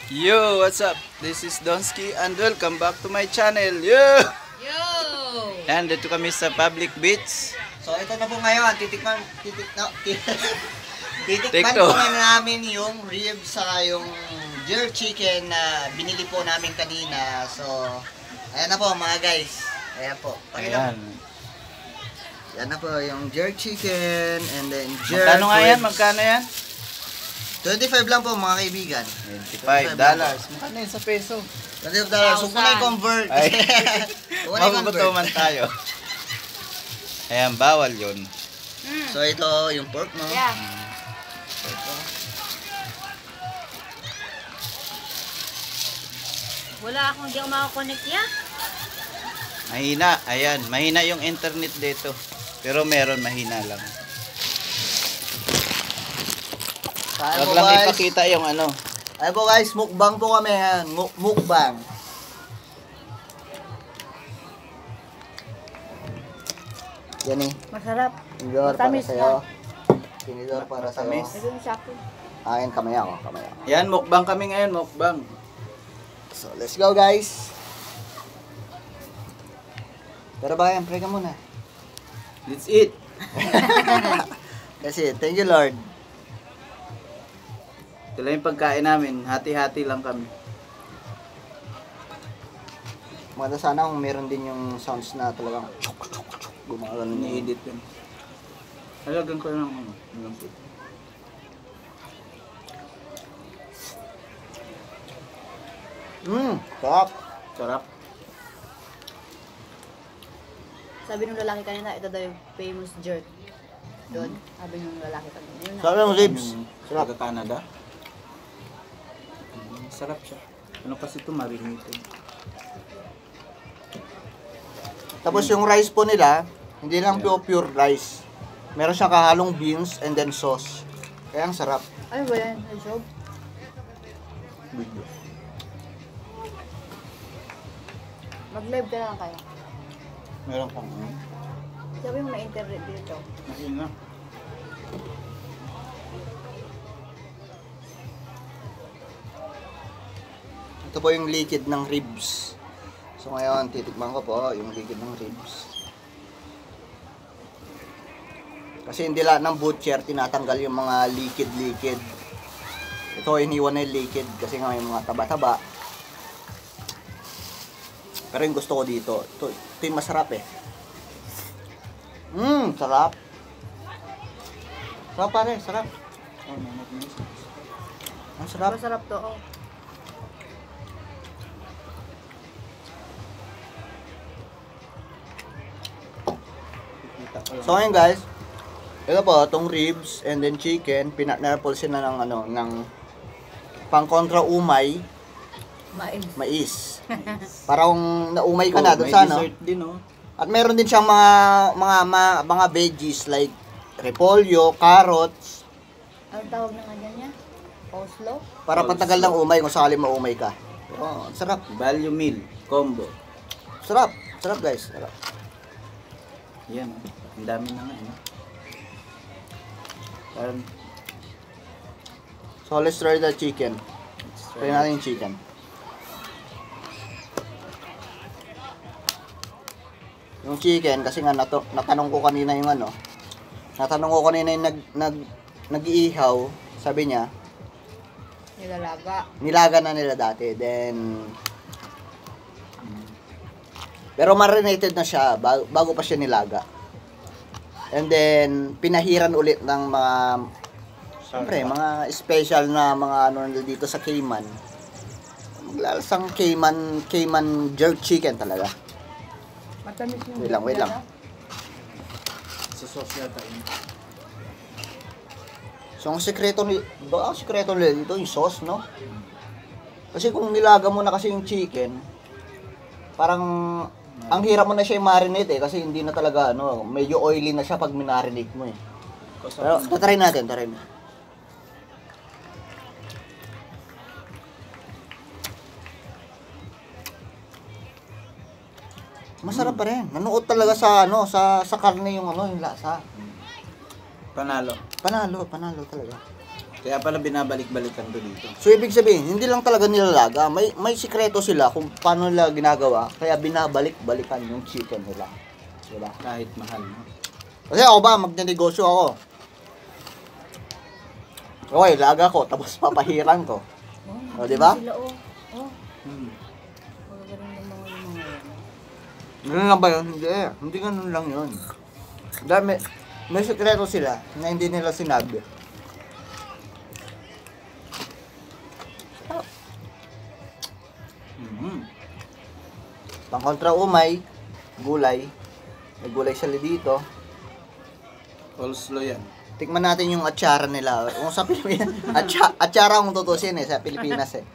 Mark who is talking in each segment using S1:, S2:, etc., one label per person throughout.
S1: Yo, what's up? This is Donsky and welcome back to my channel. Yo!
S2: Yo!
S1: And dito kami sa public beach.
S3: So ito na po ngayon, titikman
S1: Take two.
S3: po namin yung ribs sa yung jerk chicken na binili po namin kanina. So, ayan na po mga guys. Ayan po. Pakita
S1: Ayan.
S3: mo. Yan na po yung jerk chicken and then jerk
S1: Magkano nga yan?
S3: ribs.
S1: Magkano yan?
S3: 25 lang po mga kaibigan.
S1: $25. Magkano yun sa peso?
S3: $25. So kung i-convert.
S1: Ay.
S3: Kung i-convert.
S1: Magugutuman tayo. Ayan, bawal yun.
S3: So ito yung pork no.
S2: Yeah. Wala akong hindi ako makakonect yan.
S1: Mahina. Ayan, mahina yung internet dito. Pero meron, mahina lang.
S3: Ayan
S1: Huwag
S3: po
S1: lang
S3: guys.
S1: ipakita yung ano.
S3: Ayan po guys, mukbang po kami. Ayan. Mukbang. Yan eh.
S2: Masarap.
S3: Tinidor para
S2: Matamis
S3: sa'yo. Tinidor para sa'yo.
S1: Matamis.
S2: Ito yung sakto.
S3: Ayan, kamay ako. Kamay ako.
S1: Yan, mukbang kami ngayon, mukbang.
S3: So, let's go guys. Pero ba yan, pray ka muna.
S1: Let's eat.
S3: Kasi, thank you Lord.
S1: Ito lang yung pagkain namin. Hati-hati lang kami.
S3: Maganda sana kung meron din yung sounds na talagang gumagano niya.
S1: Ni-edit yun. Halagan ko lang ano. Malambot.
S3: Sarap.
S1: Sarap.
S2: Sabi nung lalaki kanina, ito daw yung famous jerk. Doon, sabi nung lalaki kanina. Yun na.
S3: Sarap yung ribs. Sarap.
S1: Taga Canada. Sarap siya. Ano kasi ito marinated.
S3: Tapos yung rice po nila, hindi lang pure rice. Meron siyang kahalong beans and then sauce. Kaya ang sarap.
S2: Ano ba yan? Ay, job? Mag-live ka lang kayo.
S1: Meron kang
S2: Sabi mo may internet dito.
S1: mahina.
S3: Ito po yung liquid ng ribs. So ngayon, titikman ko po yung liquid ng ribs. Kasi hindi lahat ng butcher tinatanggal yung mga liquid. Ito, iniwan na yung liquid kasi nga may mga taba-taba. Pero yung gusto ko dito, ito yung masarap eh. Sarap. Sarap pare, sarap. Ang sarap.
S2: Masarap to, oh.
S3: So ngayon guys, ito po, itong ribs and then chicken, pinatner po sila ng ano, ng pang kontra umay, mais. Para kung naumay ka na doon sa ano.
S1: Dessert din oh.
S3: At meron din siyang mga veggies like repolyo, carrots,
S2: Anong tawag na nga dyan niya? Oslo?
S3: para patagal ng umay kung sakali maumay ka. Oh, sarap.
S1: Value meal combo.
S3: Sarap. Sarap guys. Sarap.
S1: Yan oh. Ang dami na nga eh. Parang
S3: So let's try the chicken. Try natin yung chicken. Yung chicken, kasi nga natanong ko kanina yung ano, natanong ko kanina yung nag-iihaw, sabi niya,
S2: Nilalaga.
S3: nilaga na nila dati, then, pero marinated na siya, bago pa siya nilaga. And then, pinahiran ulit ng mga, siyempre, mga special na mga ano dito sa Cayman. Maglalasang Cayman jerk chicken talaga.
S2: Matamis yung
S3: Wait lang.
S1: sa sauce yata yun.
S3: So, ang sekreto nila dito, yung sauce, no? Kasi kung nilaga mo na kasi yung chicken, parang, ang hirap mo na siya i-marinate eh, kasi hindi na talaga, ano, medyo oily na siya pag minarinate mo eh. Pero, try natin. Masarap pa rin. Nanuot talaga sa, ano, sa karne yung, ano, yung lasa.
S1: Panalo.
S3: Panalo talaga.
S1: Kaya pala binabalik-balikan to dito.
S3: So ibig sabihin, hindi lang talaga nilalaga. May sikreto sila kung paano nila ginagawa. Kaya binabalik-balikan yung chicken nila. Diba?
S1: Kahit mahal, no?
S3: Kasi ako ba, magnenegosyo ako. Okay, laga ko, tapos papahiran ko. O, di ba?
S2: Sila, oh.
S1: Hmm.
S2: Magagaling ng mga yan.
S3: Ganun lang ba yun? Hindi ganun lang yun. Dahil may sikreto sila na hindi nila sinabi.
S1: Mhm.
S3: Pangkontra umay, gulay. May gulay sila dito.
S1: Coleslaw yan.
S3: Tikman natin yung atsara nila. Kung sa Pilipinas, atsara kung tutusin sa Pilipinas eh.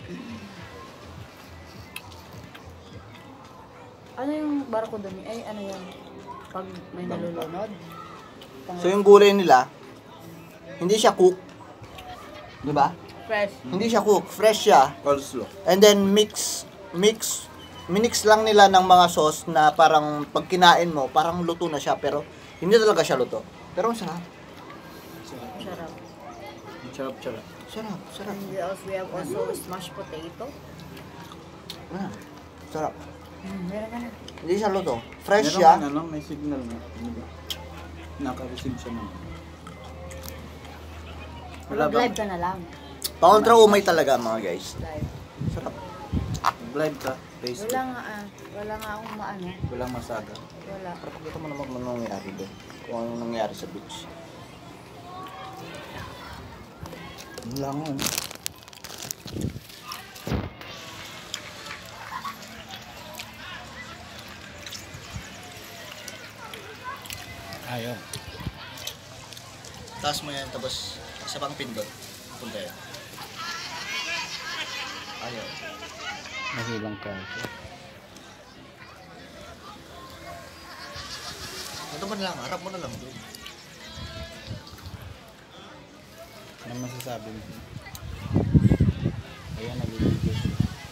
S2: Ano yung barko doon? Ay, ano yan? Pag may nalulunod?
S3: So yung gulay nila, hindi siya cook. Di ba?
S2: Fresh.
S3: Hindi siya cook, fresh siya.
S1: Coleslaw.
S3: And then minix lang nila ng mga sauce na parang pag kinain mo, parang luto na siya pero hindi talaga siya luto. Pero ang sarap.
S2: Sarap.
S1: Charap-charap.
S3: Sarap.
S2: And we have also smashed potato.
S3: Ah, sarap.
S2: Meron ka na.
S3: Hindi siya luto. Fresh
S1: Meron
S3: siya.
S1: nga, ano, may signal na. Diba? Naka-receive siya naman.
S2: Mag-live ka na lang.
S3: Pakontra umay talaga mga guys.
S2: Live.
S3: Sarap.
S1: Live ka, Facebook.
S2: Wala nga akong maano.
S1: Walang masaga.
S2: Wala.
S3: Para pakita mo naman kung anong nangyari doon. Kung anong nangyari sa beach.
S1: Wala nga. Ayaw.
S3: Taas mo yan tapos sa pang pindot. Punta yan. Ayaw.
S1: Mahilang ka.
S3: Ito man lang, harap mo na lang doon.
S1: Ano masasabi mo? Ayan, nag-video siya.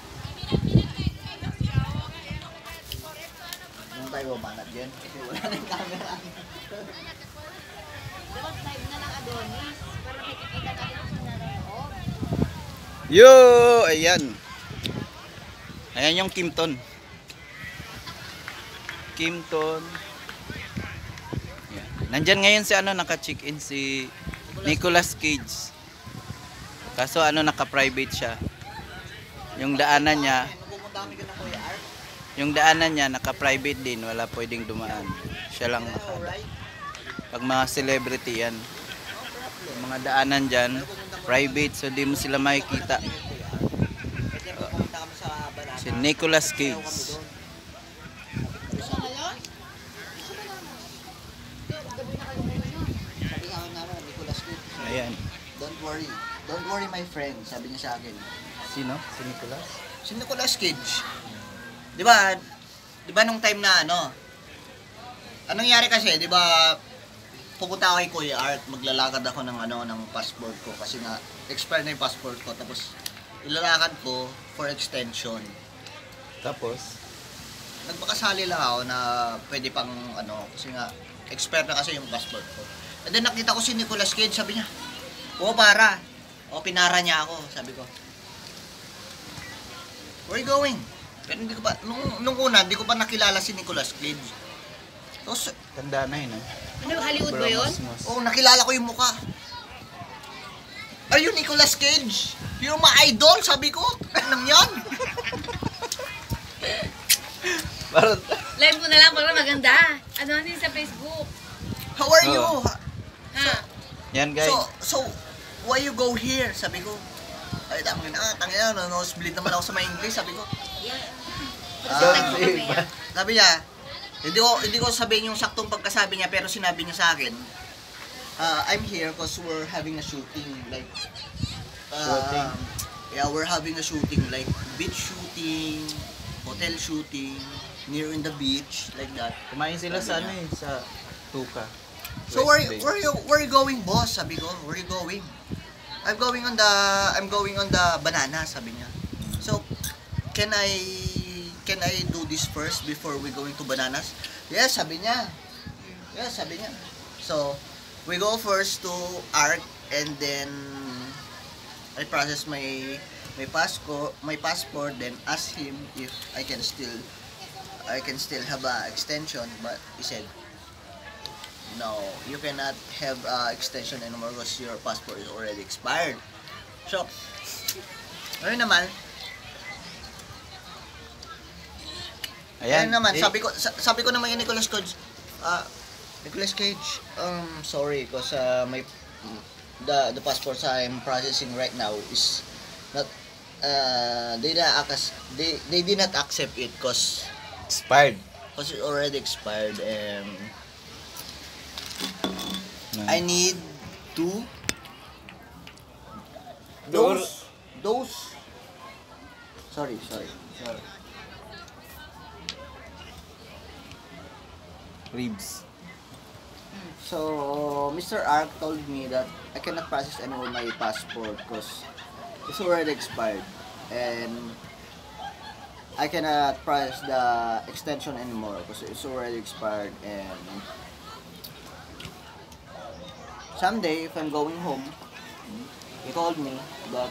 S3: Nung tayo banat yan. Kasi wala na yung camera.
S2: Dapat live na lang Adonis para makikita natin kung saan nanonood.
S1: Yo! Ayan. Ayan yung Kimpton. Kimpton. Ayan. Nandyan ngayon si naka-check-in si Nicolas Cage. Kaso naka-private siya. Yung daanan niya, naka-private din. Wala pwedeng dumaan. Siya lang naka. Pag mga celebrity yan. Yung mga daanan dyan, private, so di mo sila makikita. Si Nicolas Cage.
S3: Sabi nga naman, Nicolas Cage.
S1: Ayan.
S3: Don't worry my friend, sabi niya sa akin.
S1: Sino? Si Nicolas?
S3: Si Nicolas Cage. Di ba nung time na anong nangyari kasi, di ba, pupunta ako kay Kuya Art, maglalakad ako ng passport ko kasi nga expired na yung passport ko tapos ilalakad ko for extension.
S1: Tapos?
S3: Nagpakasali lang ako na pwede pang kasi nga expired na kasi yung passport ko. And then nakita ko si Nicolas Cage, sabi niya, para. Pinara niya ako, sabi ko. Where you going? Pero hindi ko pa, nung una, hindi ko pa nakilala si Nicolas Cage. Tapos,
S1: Tanda na yun,
S2: Ano, Hollywood ba yun?
S3: nakilala ko yung mukha. Are you Nicolas Cage? You're my idol, sabi ko. Anong yan?
S1: Parang,
S2: Live mo na lang para maganda. Adonis sa Facebook.
S3: How are you?
S1: Oh.
S2: Ha?
S1: yan guys.
S3: So, why you go here? Sabi ko. Ay, tangin na, nosebleed naman ako sa may English, sabi ko. Sabi niya, hindi ko sabihin yung saktong pagkasabi niya, pero sinabi niya sa akin, I'm here because we're having a shooting, like,
S1: Shooting?
S3: yeah, we're having a shooting, like, beach shooting, hotel shooting, near in the beach, like that.
S1: Kumain sila sa sa Tuka.
S3: So
S1: West Bay.
S3: where you going, boss? Sabi ko, where you going? I'm going on the banana, sabi niya. So, can I do this first before we going to bananas? Yes, sabi niya. So, we go first to Ark and then I process my passport, then ask him if I can still have a extension, but he said no, you cannot have extension anymore because your passport is already expired. So ayun naman. Ayun naman, sabi ko naman kay Nicolas Cage, sorry because the passports I'm processing right now is not they did not accept it because
S1: Expired.
S3: it already expired, and
S1: No.
S3: I need to those sorry
S1: Ribs.
S3: So Mr. Ark told me that I cannot process anymore my passport because it's already expired, and I cannot process the extension anymore because it's already expired. And someday if I'm going home, he told me that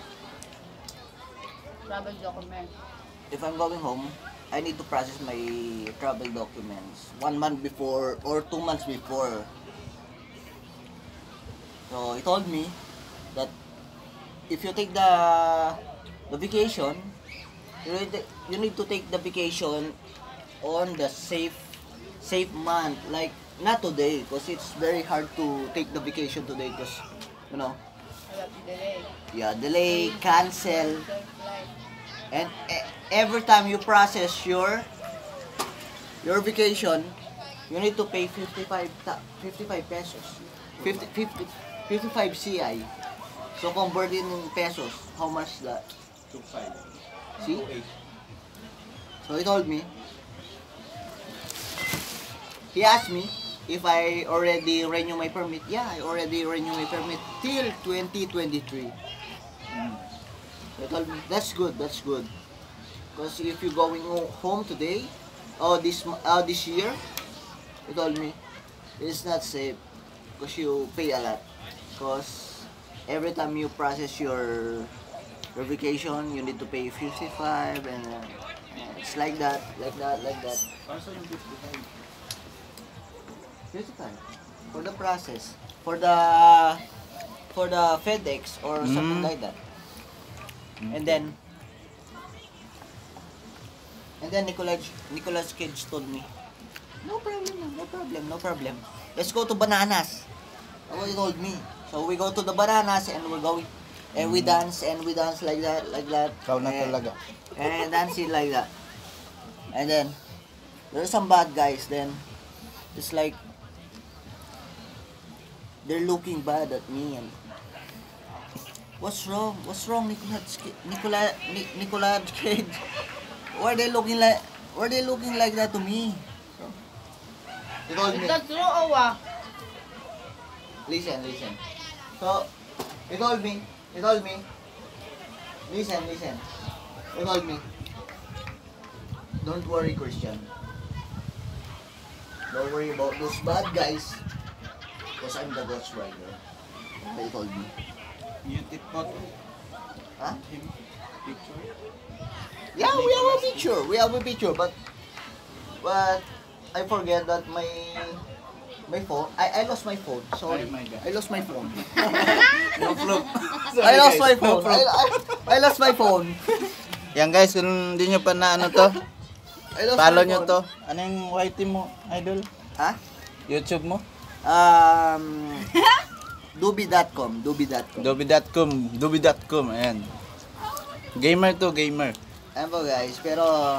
S2: Travel document.
S3: if I'm going home, I need to process my travel documents 1 month before or 2 months before. So he told me that if you take the vacation, you need to take the vacation on the safe month, like not today, because it's very hard to take the vacation today because delay, cancel. And every time you process your vacation, you need to pay 55 pesos. 55 CI. So convert in pesos, how much that?
S4: 2.5.
S3: See? So he told me. He asked me if I already renew my permit. Yeah, I already renew my permit till 2023. They told me, that's good. Because if you're going home today, or this year, they told me, it's not safe. Because you pay a lot. Because every time you process your vacation, you need to pay 55, and it's like that.
S4: Kaso yung 55.
S3: 55 for the process, for the FedEx or something like that. And then Nicolas Cage told me, no problem. Let's go to Bananas. That's what he told me. So we go to the Bananas and we're going and we dance like that.
S1: Ikaw na talaga.
S3: And dancing like that. And then there's some bad guys. Then it's like they're looking bad at me, and what's wrong, Nicolas Cage? Why they looking like that to me? He told me.
S2: That's true, Owa.
S3: Listen. So he told me. Listen. He told me. Don't worry, Christian. Don't worry about those bad guys. Because I'm the Ghost Rider. They told me.
S4: You take photo?
S3: Huh?
S4: Him? Picture?
S3: Yeah, we have a picture, but I forget that my phone. I lost my phone. Sorry,
S4: Oh my God.
S3: I lost my phone.
S4: No flop.
S3: I lost my phone. I lost my phone.
S1: Yan guys, kung hindi nyo pa na ano to,
S3: I lost
S1: follow
S3: my
S1: nyo
S3: phone.
S1: to. Ano yung YT mo, idol?
S3: Ha?
S1: YouTube mo?
S3: Dubi.com.
S1: Dubi.com, ayan. Gamer to, gamer.
S3: Ayan po guys, pero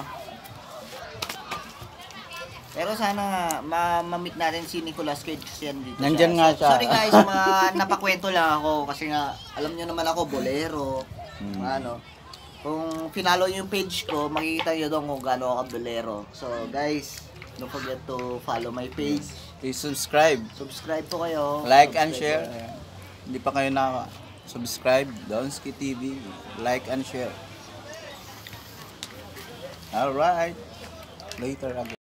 S3: sana ma-meet natin si Nicolas Cage kasi yan dito.
S1: Nandyan nga siya.
S3: Sorry guys, napakwento lang ako kasi nga alam niyo naman ako bolero. Mga ano. Kung finalo niyo yung page ko, makikita niyo doon kung gaano ako bolero. So guys, don't forget to follow my page.
S1: Please subscribe.
S3: Subscribe po kayo.
S1: Like and
S3: Subscribe
S1: share.
S3: po.
S1: Ayan. Hindi pa kayo subscribe, Donsky TV. Like and share. Alright. Later again.